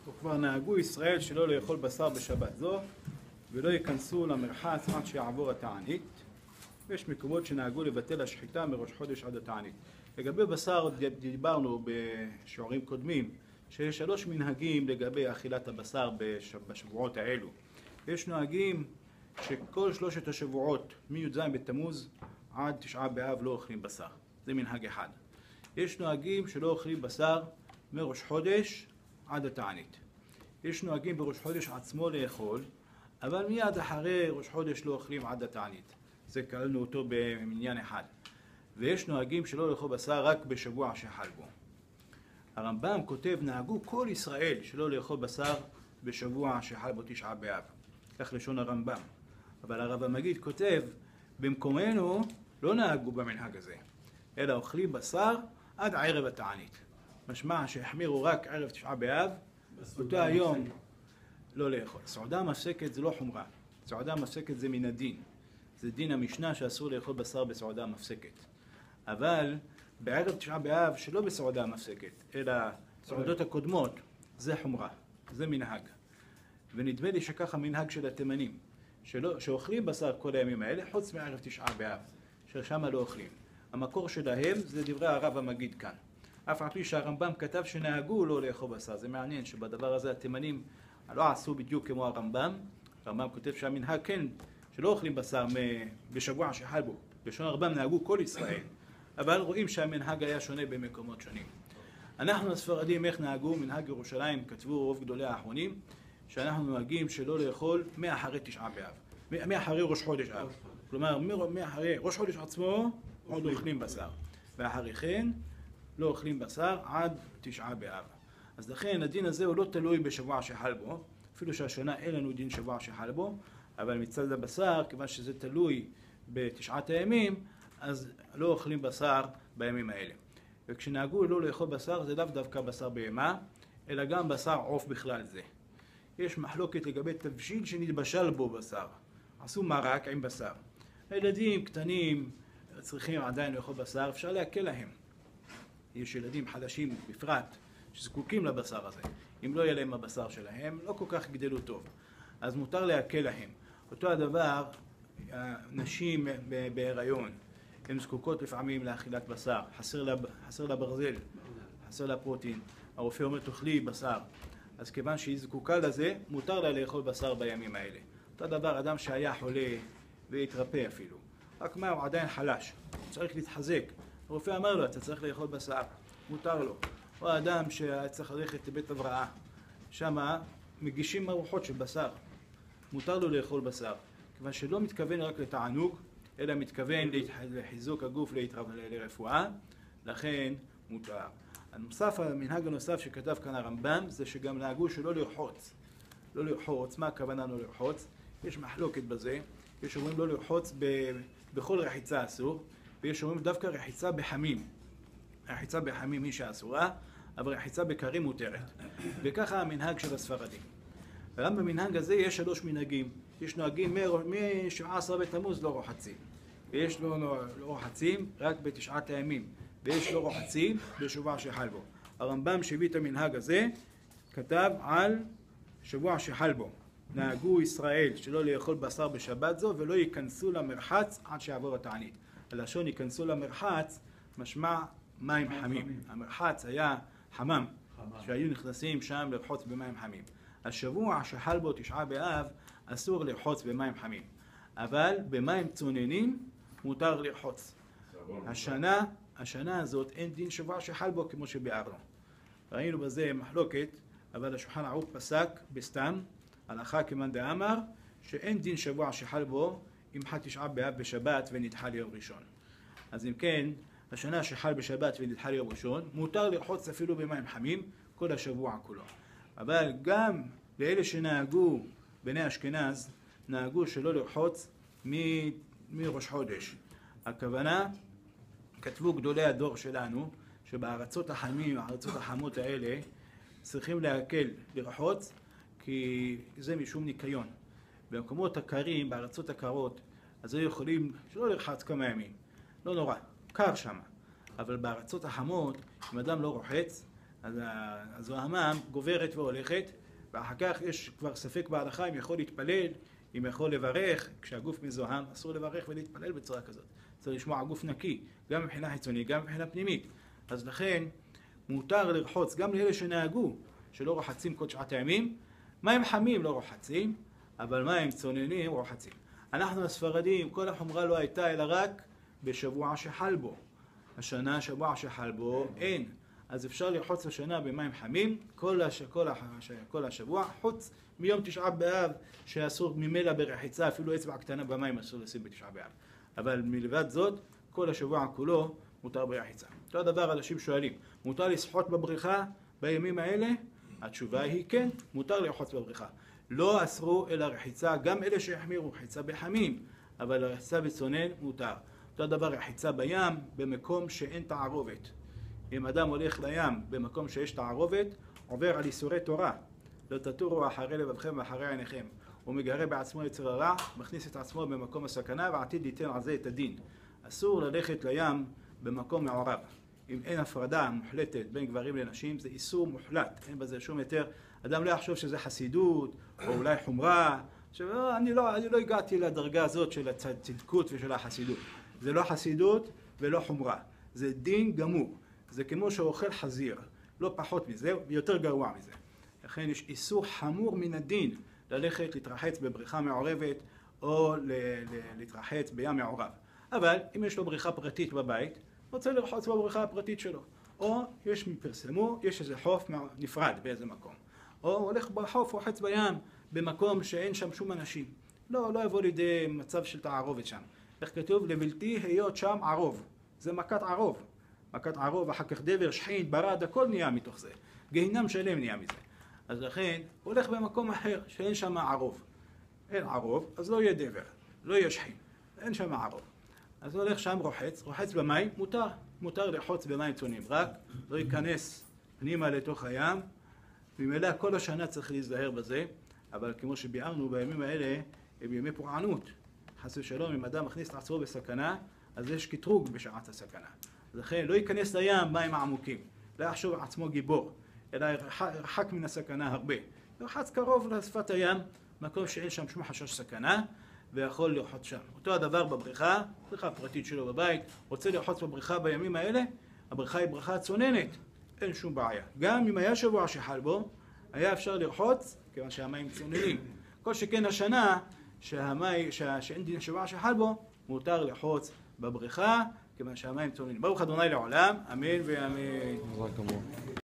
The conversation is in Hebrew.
וכבר נהגו ישראל שלא לאכול בשר בשבת זו, ולא ייכנסו למרחץ עד שיעבור התענית. ויש מקומות שנהגו לבטל השחיטה מראש חודש עד התענית. לגבי בשר דיברנו בשיעורים קודמים, שיש 3 מנהגים לגבי אכילת הבשר בשבועות האלו. יש נוהגים שכל 3 השבועות מי"ז בתמוז עד 9 באב לא אוכלים בשר. זה מנהג אחד. יש נוהגים שלא אוכלים בשר מראש חודש עד התענית. יש נוהגים בראש חודש עצמו לאכול, אבל מיד אחרי ראש חודש לא אוכלים עד התענית. זה כללנו אותו במניין אחד. ויש נוהגים שלא לאכול בשר רק בשבוע שחל בו. הרמב"ם כותב, נהגו כל ישראל שלא לאכול בשר בשבוע שחל בו 9 באב. כך לשון הרמב"ם. אבל הרב המגיד כותב, במקומנו לא נהגו במנהג הזה, אלא אוכלים בשר עד ערב התענית. משמע שהחמירו רק ערב 9 באב, אותו היום לא לאכול. סעודה מפסקת זה לא חומרה. סעודה מפסקת זה מן הדין. זה דין המשנה שאסור לאכול בשר בסעודה מפסקת. אבל בערב 9 באב שלא בסעודה מפסקת, אלא סעודות הקודמות, זה חומרה. זה מנהג. ונדמה לי שככה מנהג של התימנים, שאוכלים בשר כל הימים האלה, חוץ מערב 9 באב, ששם לא אוכלים. המקור שלהם זה דברי הרב המגיד כאן. אף על פי שהרמב"ם כתב שנהגו לא לאכול בשר. זה מעניין שבדבר הזה התימנים לא עשו בדיוק כמו הרמב"ם. הרמב"ם כותב שהמנהג כן, שלא אוכלים בשר בשבוע שחל בו. בשון הרמב"ם נהגו כל ישראל. אבל רואים שהמנהג היה שונה במקומות שונים. אנחנו הספרדים איך נהגו? מנהג ירושלים כתבו רוב גדולי האחרונים, שאנחנו נוהגים שלא לאכול מאחרי 9 באב. מאחרי ראש חודש אב. כלומר, מאחרי ראש חודש עצמו עוד אוכלים בשר. ואחרי כן לא אוכלים בשר עד 9 באב. אז לכן הדין הזה הוא לא תלוי בשבוע שחל בו, אפילו שהשנה אין לנו דין שבוע שחל בו, אבל מצד הבשר, כיוון שזה תלוי בתשעת הימים, אז לא אוכלים בשר בימים האלה. וכשנהגו לא לאכול בשר, זה לאו דווקא בשר בהמה, אלא גם בשר עוף בכלל זה. יש מחלוקת לגבי תבשיל שנתבשל בו בשר. עשו מרק עם בשר. הילדים קטנים צריכים עדיין לאכול בשר, אפשר להקל להם. יש ילדים חדשים בפרט שזקוקים לבשר הזה. אם לא יהיה להם הבשר שלהם, לא כל כך גדלו טוב. אז מותר להקל להם. אותו הדבר, נשים בהיריון, הן זקוקות לפעמים לאכילת בשר. חסר לה ברזל, חסר לה פרוטין. הרופא אומר תאכלי בשר. אז כיוון שהיא זקוקה לזה, מותר לה לאכול בשר בימים האלה. אותו דבר, אדם שהיה חולה והתרפא אפילו. רק מה, הוא עדיין חלש. הוא צריך להתחזק. הרופא אמר לו, אתה צריך לאכול בשר. מותר לו. או אדם שצריך ללכת לבית הבראה. שם מגישים ארוחות של בשר. מותר לו לאכול בשר. כיוון שלא מתכוון רק לתענוג, אלא מתכוון לחיזוק הגוף לרפואה. לכן מותר. המנהג הנוסף שכתב כאן הרמב"ם זה שגם נהגו שלא לרחוץ. לא לרחוץ, מה הכוונה לא לרחוץ? יש מחלוקת בזה. יש אומרים לא לרחוץ בכל רחיצה אסור, ויש אומרים דווקא רחיצה בחמים. רחיצה בחמים היא שאסורה, אבל רחיצה בקרים מותרת. וככה המנהג של הספרדים. וגם במנהג הזה יש 3 מנהגים. יש נוהגים מ-17 בתמוז לא רוחצים. ויש לא רוחצים רק בתשעת הימים. ויש לא רוחצים בשבוע שחל בו. הרמב"ם שהביא את המנהג הזה כתב על שבוע שחל בו. נהגו ישראל שלא לאכול בשר בשבת זו ולא ייכנסו למרחץ עד שיעבור התענית. הלשון ייכנסו למרחץ משמע מים חמים. המרחץ היה חמם, שהיו נכנסים שם לרחוץ במים חמים. השבוע שחל בו 9 באב אסור לרחוץ במים חמים, אבל במים צוננים מותר לרחוץ. השנה הזאת אין דין שבוע שחל בו כמו שביארנו. ראינו בזה מחלוקת, אבל השולחן ערוך פסק בסתם הלכה כמאן דאמר שאין דין שבוע שחל בו אם חל 9 באב בשבת ונדחה ליום ראשון. אז אם כן, השנה שחל בשבת ונדחה ליום ראשון, מותר לרחוץ אפילו במים חמים כל השבוע כולו. אבל גם לאלה שנהגו, בני אשכנז, נהגו שלא לרחוץ מראש חודש. הכוונה, כתבו גדולי הדור שלנו, שבארצות החמים, הארצות החמות האלה, צריכים להקל לרחוץ, כי זה משום ניקיון. במקומות הקרים, בארצות הקרות, אז היו יכולים שלא לרחץ כמה ימים. לא נורא, קר שם. אבל בארצות החמות, אם אדם לא רוחץ, אז ההמם גוברת והולכת, ואחר כך יש כבר ספק בהלכה אם יכול להתפלל, אם יכול לברך. כשהגוף מזוהם אסור לברך ולהתפלל בצורה כזאת. צריך לשמוע הגוף נקי, גם מבחינה חיצונית, גם מבחינה פנימית. אז לכן מותר לרחוץ גם לאלה שנהגו, שלא רוחצים כל שעת הימים. מים חמים לא רוחצים, אבל מים צוננים רוחצים. אנחנו הספרדים, כל החומרה לא הייתה אלא רק בשבוע שחל בו. השנה שבוע שחל בו אין. אז אפשר לרחוץ השנה במים חמים כל השבוע, חוץ מיום תשעה באב שאסור ממילא ברחיצה, אפילו אצבע קטנה במים אסור לשים בתשעה באב. אבל מלבד זאת, כל השבוע כולו מותר ברחיצה. אותו הדבר אנשים שואלים, מותר לשחות בבריכה בימים האלה? התשובה היא כן, מותר לרחוץ בבריכה. לא אסרו אלא רחיצה, גם אלה שהחמירו רחיצה בחמים, אבל רחיצה בצונן מותר. אותו דבר רחיצה בים במקום שאין תערובת. אם אדם הולך לים במקום שיש תערובת, עובר על איסורי תורה. לא תטורו אחרי לבבכם ואחרי עיניכם. הוא מגרה בעצמו יצר הרע, מכניס את עצמו במקום הסכנה ועתיד ייתן על זה את הדין. אסור ללכת לים במקום מעורב. אם אין הפרדה מוחלטת בין גברים לנשים, זה איסור מוחלט, אין בזה שום היתר. אדם לא יחשוב שזה חסידות או אולי חומרה. אני לא הגעתי לדרגה הזאת של הצדקות ושל החסידות. זה לא חסידות ולא חומרה, זה דין גמור. זה כמו שאוכל חזיר, לא פחות מזה, יותר גרוע מזה. לכן יש איסור חמור מן הדין ללכת להתרחץ בבריכה מעורבת או להתרחץ בים מעורב. אבל אם יש לו בריכה פרטית בבית, רוצה לרחוץ בבריכה הפרטית שלו. או פרסמו, יש איזה חוף נפרד באיזה מקום. או הולך בחוף, רוחץ בים, במקום שאין שם שום אנשים. לא יבוא לידי מצב של תערובת שם. איך כתוב? לבלתי היות שם ערוב. זה מכת ערוב. מכת ערוב, אחר כך דבר, שחין, ברד, הכל נהיה מתוך זה. גיהינם שלם נהיה מזה. אז לכן, הוא הולך במקום אחר שאין שם ערוב. אין ערוב, אז לא יהיה דבר, לא יהיה שחין. אין שם ערוב. אז הוא הולך שם רוחץ במים, מותר לרחוץ במים צוננים. רק לא ייכנס פנימה לתוך הים. ממילא כל השנה צריך להיזהר בזה, אבל כמו שביארנו בימים האלה, הם ימי פורענות. חס ושלום, אם אדם מכניס את עצמו בסכנה, אז יש קטרוג בשעת הסכנה. לכן לא ייכנס לים מים העמוקים, לא יחשוב עצמו גיבור, אלא ירחק מן הסכנה הרבה. ירחץ קרוב לשפת הים, מקום שאין שם שום חשש סכנה, ויכול לרחוץ שם. אותו הדבר בבריכה, בריכה פרטית שלו בבית, רוצה לרחוץ בבריכה בימים האלה, הבריכה היא בריכה צוננת, אין שום בעיה. גם אם היה שבוע שחל בו, היה אפשר לרחוץ, כיוון שהמים צוננים. כל שכן השנה, שאין דין שבוע שחל בו, מותר לרחוץ בבריכה, כיוון שהמים צוננים. ברוך ה' לעולם, אמן ואמן.